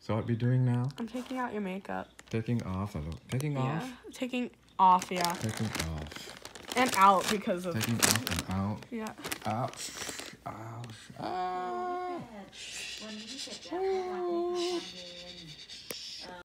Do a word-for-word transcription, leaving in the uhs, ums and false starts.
So what we doing now? I'm taking out your makeup. Taking off a little. Taking Yeah. off? Taking off, yeah. Taking off. And out because of... Taking off and out. Yeah. Ouch. Ouch. Ouch. When did you sit down?